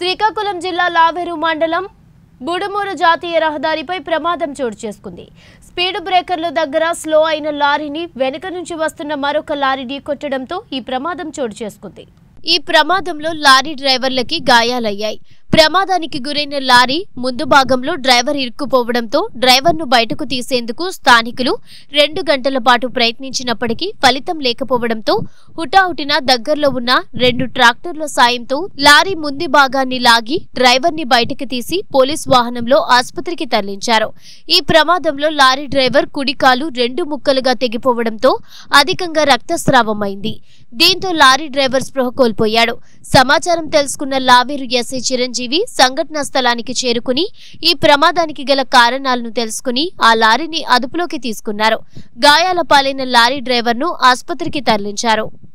శ్రీకాకుళం జిల్లా లావేరు మండలం బుడుమూరు జాతీయ రహదారిపై ప్రమాదం చోటు చేసుకుంది. స్పీడ్ బ్రేకర్ల దగ్గర స్లో అయిన లారీని వెనుక నుంచి వస్తున్న మరొక లారీ ఢీకొట్టడంతో ఈ ప్రమాదం చోటు చేసుకుంది. ఈ ప్రమాదంలో లారీ డ్రైవర్లకి గాయాలయ్యాయి. ప్రమాదానికి గురైన లారీ ముందు భాగంలో డ్రైవర్ ఇరుక్కుపోవడంతో డ్రైవర్ను బయటకు తీసేందుకు స్థానికులు 2 గంటల పాటు ప్రయత్నించినప్పటికీ ఫలితం లేకపోవడంతో హుటాహుటిన దగ్గరలో ఉన్న 2 ట్రాక్టర్ల సాయంతో లారీ ముందు భాగాన్ని లాగి డ్రైవర్ని బయటకు తీసి పోలీస్ వాహనంలో ఆసుపత్రికి తరలించారు. ఈ ప్రమాదంలో లారీ డ్రైవర్ కుడికాలు 2 ముక్కలుగా తెగిపోవడంతో అధికంగా రక్తస్రావమైంది. దీంతో లారీ డ్రైవర్ స్పృహ కోల్పోయాడు. సమాచారం తెలుసుకున్న లావేరు ఎస్ఐ చిరంజీవి సంఘటనా స్థలానికి చేరుకుని ఈ ప్రమాదానికి గల కారణాలను తెలుసుకుని ఆ లారీని అదుపులోకి తీసుకున్నారు. గాయాల పాలైన లారీ డ్రైవర్ను ఆసుపత్రికి తరలించారు.